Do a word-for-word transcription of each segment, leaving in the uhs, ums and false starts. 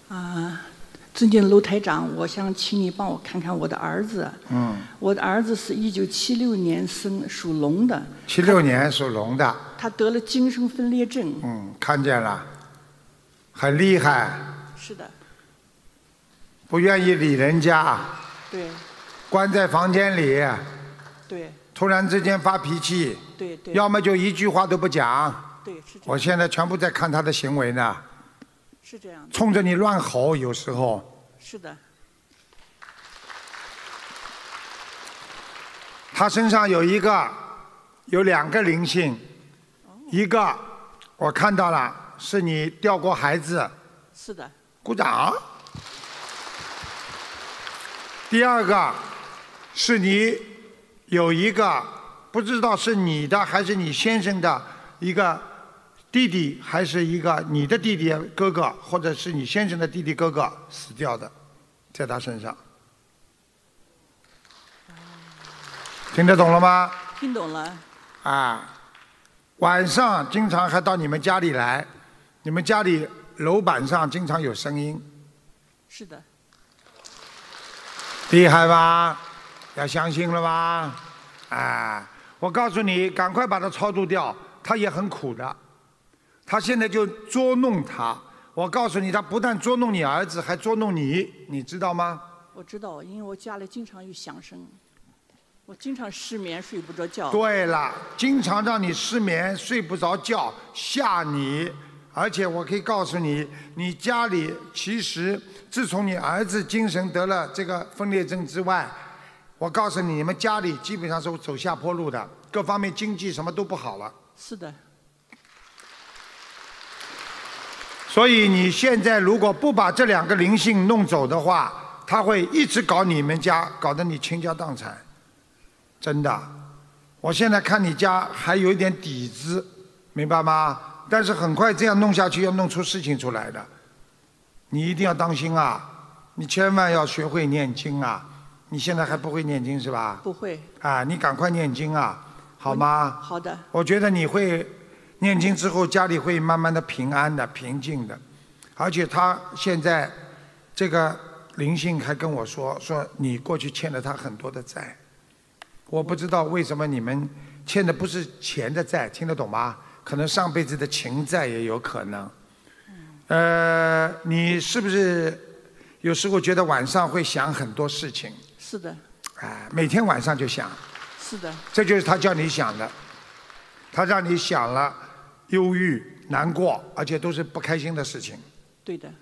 啊，尊敬卢台长，我想请你帮我看看我的儿子。 嗯。 我的儿子是一九七六年生，属龙的。 七六年属龙的。 他得了精神分裂症。 嗯，看见了，很厉害。 是的。 不愿意理人家。 对。 关在房间里。 对。 突然之间发脾气。 对对。 要么就一句话都不讲。 对，是这样。 我现在全部在看他的行为呢。 是这样的。 冲着你乱吼，有时候。 是的。 他身上有一个，有两个灵性， 哦、 一个我看到了，是你掉过孩子。 是的。 鼓掌。第二个，是你有一个不知道是你的还是你先生的一个弟弟，还是一个你的弟弟哥哥，或者是你先生的弟弟哥哥死掉的，在他身上。听得懂了吗？ 听懂了。 啊，晚上经常还到你们家里来，你们家里楼板上经常有声音。 是的。 厉害吧？要相信了吧？啊，我告诉你，赶快把它超度掉，他也很苦的。他现在就捉弄他，我告诉你，他不但捉弄你儿子，还捉弄你，你知道吗？ 我知道，因为我家里经常有响声。我经常失眠，睡不着觉。 对了，经常让你失眠，睡不着觉，吓你。而且我可以告诉你，你家里其实自从你儿子精神得了这个分裂症之外，我告诉你，你们家里基本上是走下坡路的，各方面经济什么都不好了。 是的。 所以你现在如果不把这两个灵性弄走的话，他会一直搞你们家，搞得你倾家荡产。真的，我现在看你家还有一点底子，明白吗？但是很快这样弄下去，要弄出事情出来的，你一定要当心啊！你千万要学会念经啊！你现在还不会念经是吧？ 不会。 啊，你赶快念经啊，好吗？ 好的。 我觉得你会念经之后，家里会慢慢的平安的、平静的，而且他现在这个灵性还跟我说，说你过去欠了他很多的债。我不知道为什么你们欠的不是钱的债，听得懂吗？可能上辈子的情债也有可能。呃，你是不是有时候觉得晚上会想很多事情？ 是的。 哎，每天晚上就想。 是的。 这就是他叫你想的，他让你想了忧郁、难过，而且都是不开心的事情。 对的。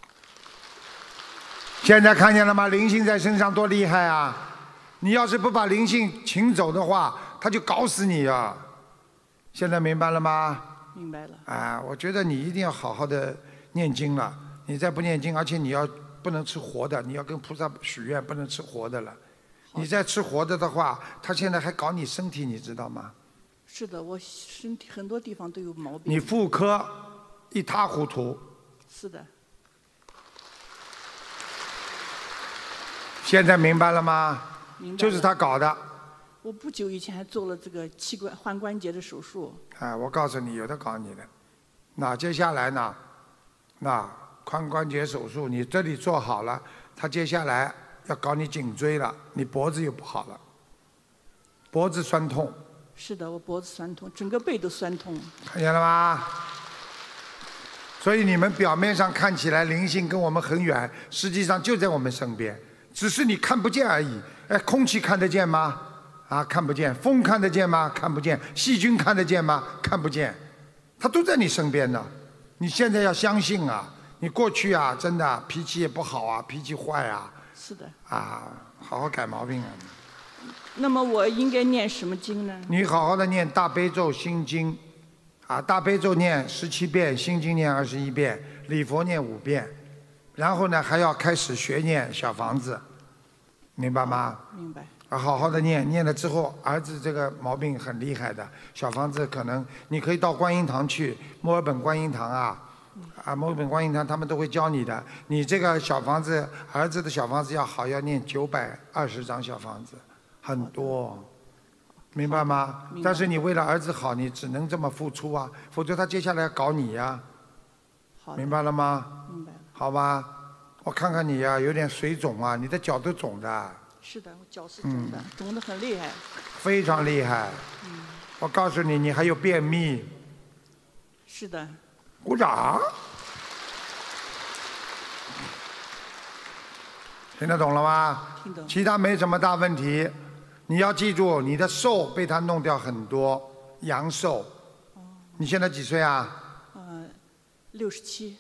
现在看见了吗？灵性在身上多厉害啊！你要是不把灵性请走的话，他就搞死你啊！现在明白了吗？ 明白了。 啊，我觉得你一定要好好的念经了。你再不念经，而且你要不能吃活的，你要跟菩萨许愿，不能吃活的了。你再吃活的的话，他现在还搞你身体，你知道吗？ 是的，我身体很多地方都有毛病。 你妇科一塌糊涂。 是的。 现在明白了吗？ 明白了。 就是他搞的。 我不久以前还做了这个器官换关节的手术。 啊，我告诉你，有的搞你的。那接下来呢？那髋关节手术，你这里做好了，他接下来要搞你颈椎了，你脖子又不好了，脖子酸痛。 是的，我脖子酸痛，整个背都酸痛。 看见了吗？所以你们表面上看起来灵性跟我们很远，实际上就在我们身边，只是你看不见而已。哎，空气看得见吗？啊，看不见。风看得见吗？看不见。细菌看得见吗？看不见。它都在你身边呢。你现在要相信啊！你过去啊，真的脾气也不好啊，脾气坏啊。 是的。 啊，好好改毛病啊。 那么我应该念什么经呢？ 你好好的念大悲咒、心经，啊，大悲咒念十七遍，心经念二十一遍，礼佛念五遍，然后呢还要开始学念小房子，明白吗？ 明白。 啊，好好的念，念了之后，儿子这个毛病很厉害的，小房子可能你可以到观音堂去，墨尔本观音堂啊，啊，墨尔本观音堂他们都会教你的。你这个小房子，儿子的小房子要好，要念九百二十张小房子，很多，明白吗？但是你为了儿子好，你只能这么付出啊，否则他接下来要搞你呀、啊。明白了吗？ 明白了。 好吧？我看看你呀、有点水肿啊，你的脚都肿的。 是的，我脚是肿的，肿得很厉害。 非常厉害。 嗯， 我告诉你，你还有便秘。 是的。 鼓掌。听得懂了吗？ 听懂。 其他没什么大问题，你要记住，你的寿被他弄掉很多，阳寿。 哦。 你现在几岁啊？ 呃，六十七。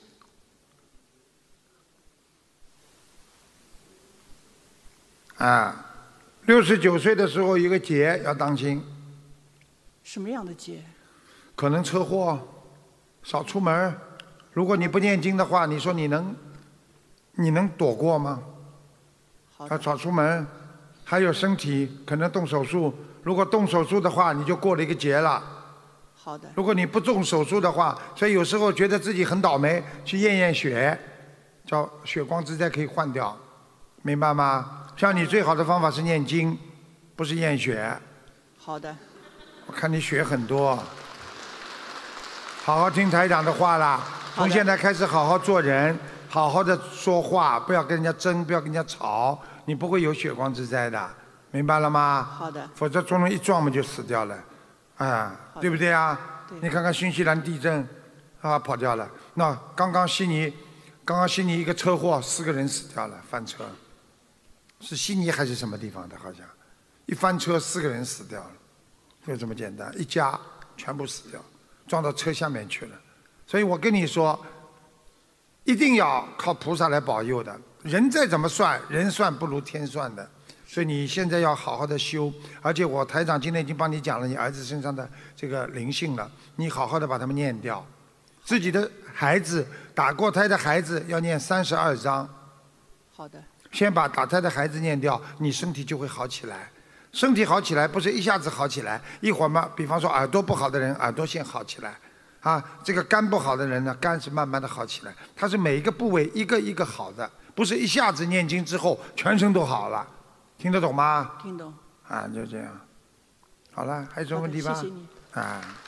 啊，六十九岁的时候一个劫要当心。 什么样的劫？ 可能车祸，少出门。如果你不念经的话，你说你能，你能躲过吗？要少出门，还有身体可能动手术。如果动手术的话，你就过了一个劫了。 好的。 如果你不动手术的话，所以有时候觉得自己很倒霉，去验验血，叫血光之灾可以换掉，明白吗？像你最好的方法是念经，不是验血。 好的。 我看你血很多，好好听台长的话啦。从现在开始好好做人，好好的说话，不要跟人家争，不要跟人家吵，你不会有血光之灾的，明白了吗？ 好的。 否则撞了一撞嘛就死掉了，啊，对不对啊？ 对。 你看看新西兰地震，啊，跑掉了。那刚刚悉尼，刚刚悉尼一个车祸，四个人死掉了，翻车。是悉尼还是什么地方的？好像一翻车，四个人死掉了，就这么简单，一家全部死掉，撞到车下面去了。所以我跟你说，一定要靠菩萨来保佑的。人再怎么算，人算不如天算的。所以你现在要好好的修，而且我台长今天已经帮你讲了你儿子身上的这个灵性了，你好好的把他们念掉。自己的孩子打过胎的孩子要念三十二章。 好的。 先把打胎的孩子念掉，你身体就会好起来。身体好起来不是一下子好起来，一会儿嘛，比方说耳朵不好的人，耳朵先好起来。啊，这个肝不好的人呢，肝是慢慢的好起来。它是每一个部位一个一个好的，不是一下子念经之后全身都好了。听得懂吗？ 听懂。 啊，就这样。好了，还有什么问题吧？ 谢谢你。 啊。